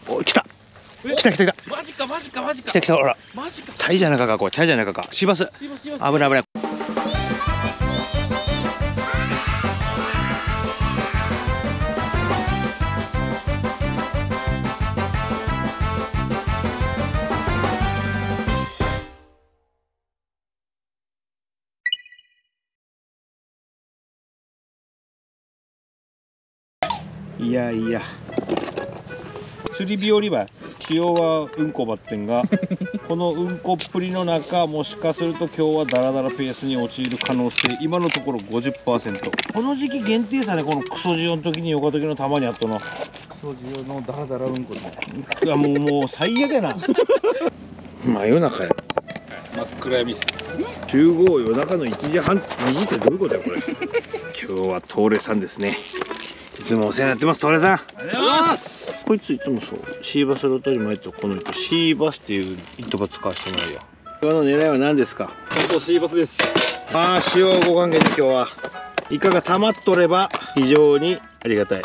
お、来た。来た来た来た。 マジかマジかマジか。 来た来た、ほら。 マジか。 タイじゃなかか、これタイじゃなかか。シーバス。危ない危ない。いやいや。釣り日和は気温はうんこばってんがこのうんこっぷりの中、もしかすると今日はダラダラペースに陥る可能性、今のところ 50%。 この時期限定さね、このクソジオの時に横時のたまにあったのクソジオのダラダラうんこね。いやもう最悪やな真夜中や。 真っ暗闇っす。 集合夜中の1時半2時ってどういうことやこれ今日はトーレさんですね。いつもお世話になってます、トーレさん。 ありがとうございます。 こいついつもそう、シーバスロットに前とこの糸、シーバスっていう糸場使わせてもらうよ。今日の狙いは何ですか？ 本当シーバスです。 ああ、塩ご関係で今日はイカが溜まっとれば非常にありがたい。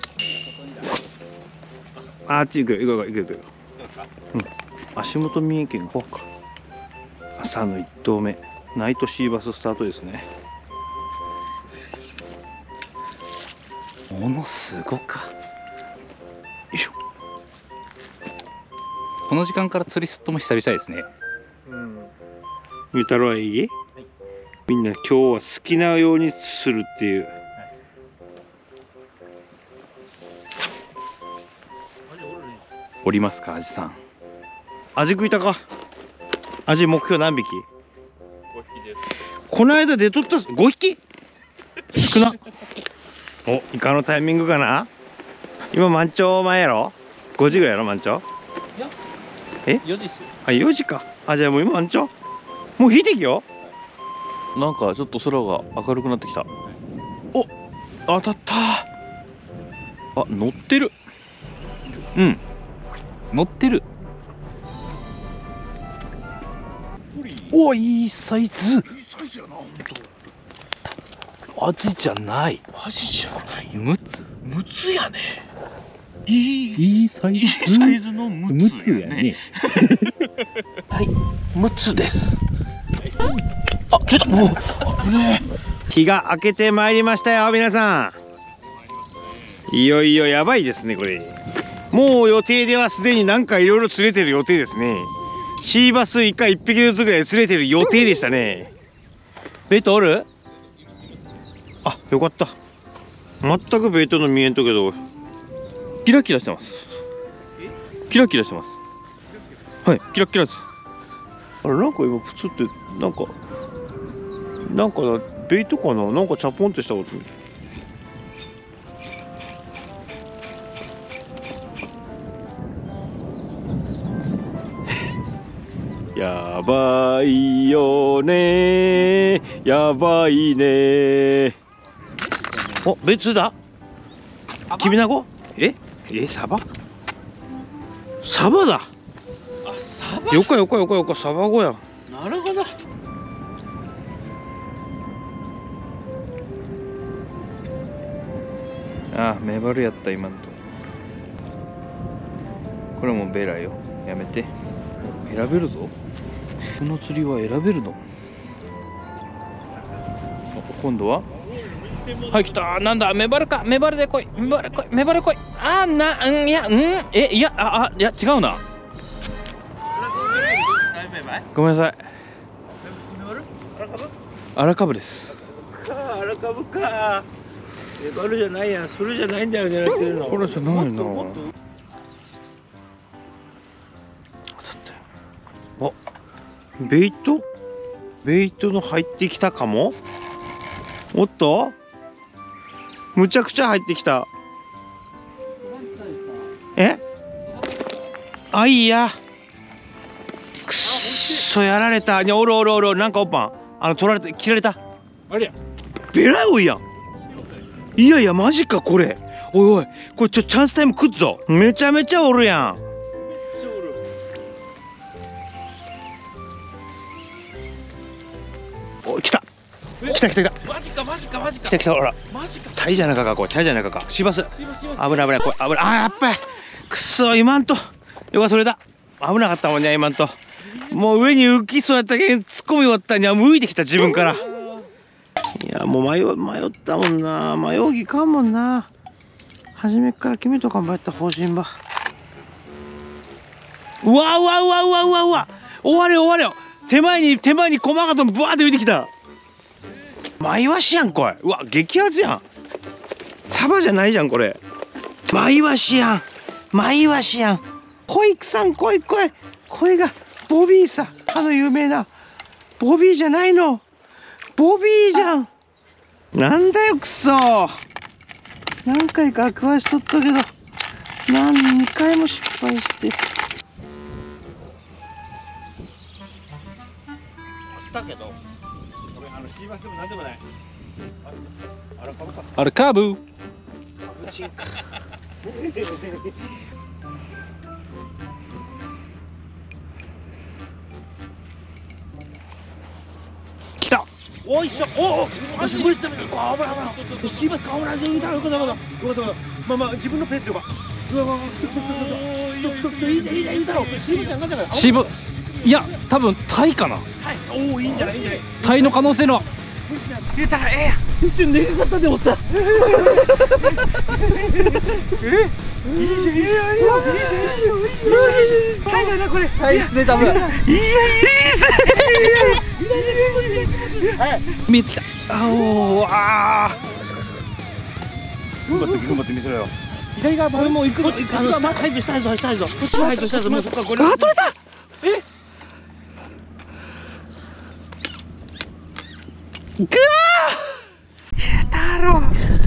あっち行くよ、行くよ。うん、足元見えんけんこうか。朝の1投目、ナイトシーバススタートですね。 ものすごか。 よいしょ。 この時間から釣りすっとも久々ですね。 ゆうたろうはいい？みんな今日は好きなようにするっていう。 おりますか、アジさん。 アジ食いたか。アジ目標何匹？ 5匹です。 この間出とった5匹？少な。お、イカのタイミングかな。今満潮前やろ。5時ぐらいやろ満潮。 いや、 え 4時っすよ。 あ、4時か。あ、じゃあもう今満潮。もう引いてきよ。 なんかちょっと空が明るくなってきた。お、当たった。あ、乗ってる。うん、乗ってる。お、いいサイズ。いいサイズやな、本当。アジじゃない。 アジじゃないよ。 ムツ。 ムツやね。 いいサイズ。 いいサイズのムツやね。 はい、ムツです。あ、切れた。もう、危ねえ。 日が明けてまいりましたよ、皆さん。いよいよやばいですね、これ。もう予定ではすでになんかいろいろ釣れてる予定ですね。シーバスイカ1匹ずつぐらい釣れてる予定でしたね。ベイトおる？あ、よかった。全くベイトの見えんとけど。 キラキラしてます。キラキラしてます。はい、キラキラです。 あれ、なんか今プツってなんかベイトかな、なんかチャポンってしたこと。やばいよね、やばいね。お、ベイトだ。きびなご？サバ？サバだ。 あ、サバ。 よかサバゴや。 なるほど。あ、メバルやった今のと。これもベラよ。やめて。選べるぞ。この釣りは選べるの。今度は。はい、来た。なんだ、メバルか。メバルで来い。メバル来い。メバル来い。あー、いや、いや、いや、違うな。ごめんなさい。アラカブです。 アラカブか。メバルじゃないやん。それじゃないんだよ、狙ってるの。 これじゃないな。 お、ベイトの入ってきたかも。おっと、むちゃくちゃ入ってきた。あ、いいや。くっそ、やられた。おる、なんかおっぱん。取られて、切られた。 ありゃ。 ベラ多いやん。いや、マジか、これ。おい、これチャンスタイム食っぞ。めちゃめちゃおるやん。お、来た。マジか。来た、ほら。タイじゃなかか、これタイじゃなかか。シバス。危ない、これ危ない。あ、やっぱりくそ、今んとよかそれだ。危なかったもんね、今んと。もう上に浮きそうやったけん突っ込み終わったには浮いてきた自分から。いやもう迷ったもんな。迷うぎかんもんな。初めっから決めとかんばやった方針ば。うわうわうわうわうわうわ、終われ終われよ。手前に細かとブワーって浮いてきた。マイワシやんこれ。うわ激アツやん。サバじゃないじゃんこれ。マイワシやん、マイワシやん。こいくさん、こいこれがボビーさ、有名なボビーじゃないの、ボビーじゃん。なんだよくそ。何回か食わしとったけど2回も失敗して。だけどごめん、シーバスでもなんでもない。 あれカーブ。来た。 おいしょ。おお、し無理しため。あ、危ない危ない。シーバス顔もないぞ。よかったよかったよかった。まあ自分のペースでよか。うわうわ、ストップいいじゃんいいじゃんいいだろ。シーバスやんなんだから。 シーバ、いや多分タイかな。 はい。おお、いいんじゃないいいんじゃない。 タイの可能性の。 出たらええやん。一瞬でかかったで思った。いいじゃんいいじゃんいいじゃんいいじゃんいいじゃん。タイだなこれ。 タイですね多分。いいいい見えてきた。おお、ああ。 頑張って見せろよ。 左側これもう行くぞ。下入るぞ下入るぞ下入るぞ。こっち入るぞ下入るぞ。もうそっからこれ。 あ、取れた。え。ぐわー。太郎。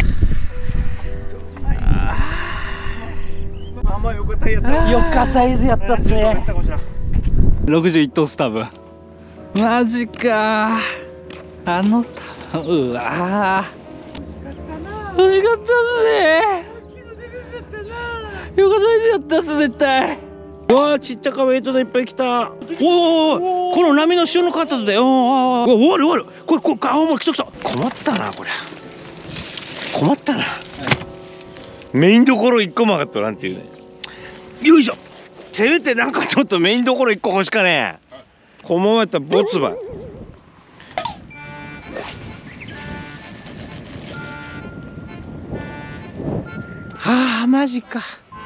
あんま横タイやった。 よかサイズやったっすね。61トス多分。マジか。あの多分、うわー。惜しかったっすね。よかサイズやったっす絶対。 うわー、ちっちゃかウェイトでいっぱい来た。おお、この波の潮のカットで。おお、終わる終わる。これ青森来た。困ったなこれ。困ったな。メインどころ1個も上がったなんていうね。よいしょ。せめてなんかちょっとメインどころ1個欲しかね。このままやったらボツば。はあ、マジか。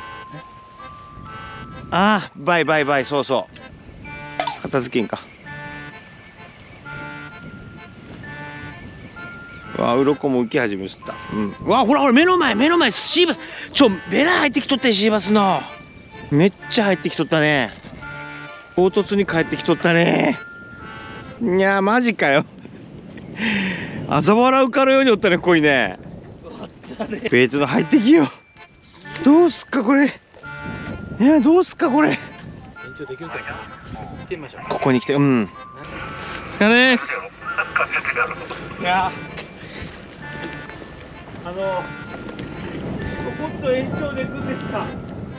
ああ、バイ、そうそう。片付けんか。わあ、鱗も浮き始めました。うん。わあ、ほら目の前シーバス。ベラ入ってきとってシーバスの。めっちゃ入ってきとったね。唐突に帰ってきとったね。いやー、マジかよ。朝原浮かるようにおったね、こいね。ベイトの入ってきよ。どうすっかこれ。いや、どうすっかこれ。ここに来て、うん。 お疲れです。 いや、ここと延長で行くんですか。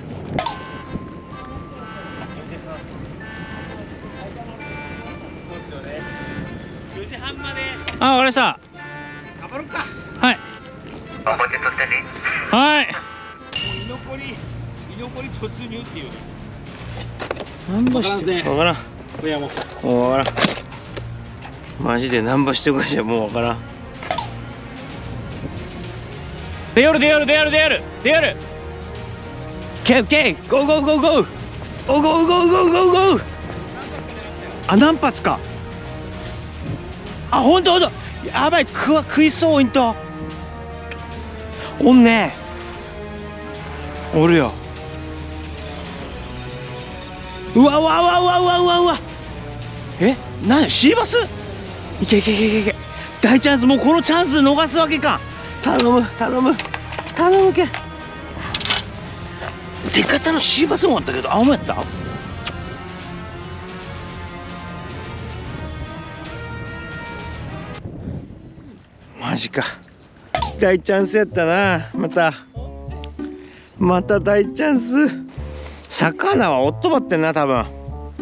そうですよね。4時半まで。 あ、わかりました。 頑張ろうか。 はい。はい。 もう居残り突入っていうね。何ぼしてわからん。もうわからん。マジで何ぼしてくかじゃもうわからん。 出よる。 ケーゴーゴーゴーゴーゴーゴーゴーゴーゴーゴー。あ、何発か。あ、ほんとやばい、食いそう。おんねおるよ。うわ。え、シーバス。いけ。大チャンス。もうこのチャンス逃すわけか。頼むけ。出方のシーバスもあったけど青もやった。マジか。大チャンスやったな。また大チャンス。魚はおっとばってんな多分。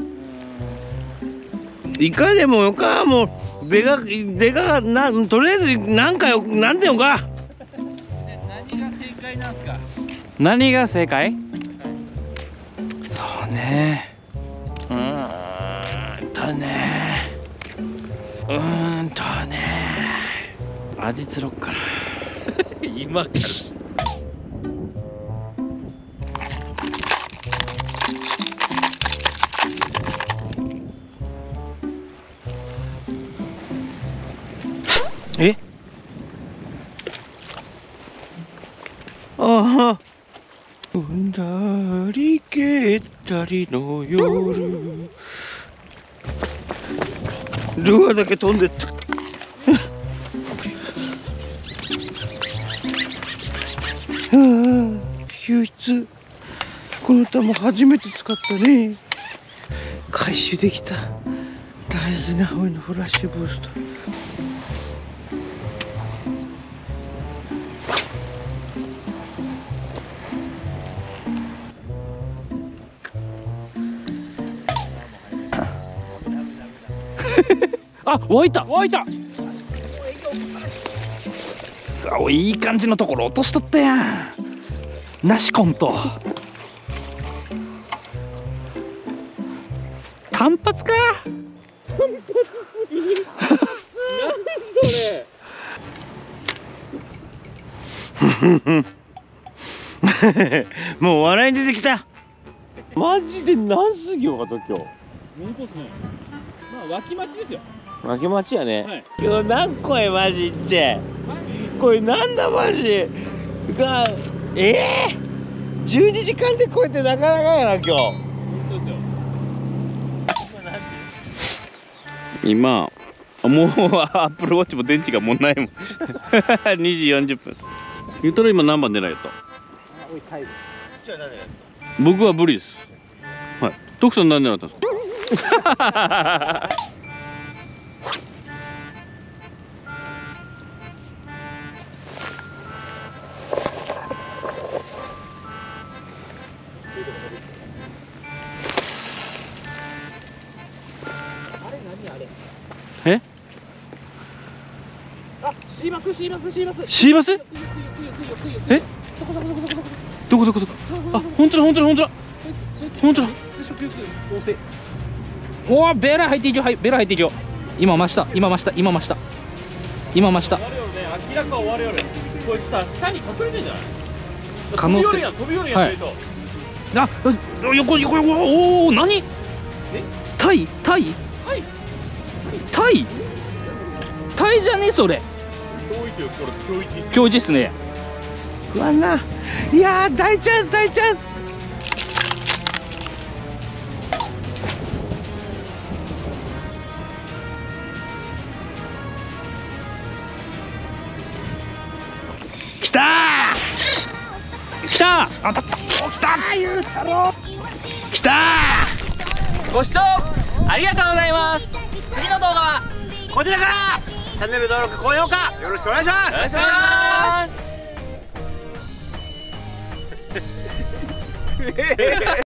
いかでもよか。もうでかとりあえずなんかよ、なんてよか。 何が正解なんすか。何が正解。 ね味つろっから今からえああうんだりけったりの夜ルアーだけ飛んでった唯一この球初めて使ったね。回収できた大事な方のフラッシュブースト。 あ、湧いた湧いた。おいい感じのところ落としとったやん。なしコント単発か。 単発すぎる。何それもう笑いに出てきた。マジで何すぎよかと今日。 本当ですね。まあ脇町ですよ。 負け待ちやね、 はい、 今日何個やマジって、これなんだマジが12時間でこうやってなかなかやな今日。 本当ですよ。今もうアップルウォッチも電池がもうないもん2時40分です。言うたら今何番狙いやった？僕はブリです。はい。徳さん何狙ったんですか？え？あ、シーバス。え？どこ？あ、本当だ。おお、ベラ入っているよ。ベラ入っているよ。今増した。明らか終わるよね。こいつさ、下に隠れてんじゃない？可能性。飛び降りやんと。あ、横、おお、何？タイじゃねえそれ。今日ですね。 不安な。いやー大チャンス。 来た当たった。来た。 ご視聴ありがとうございます。次の動画はこちらから。チャンネル登録高評価よろしくお願いします。よろしくお願いします。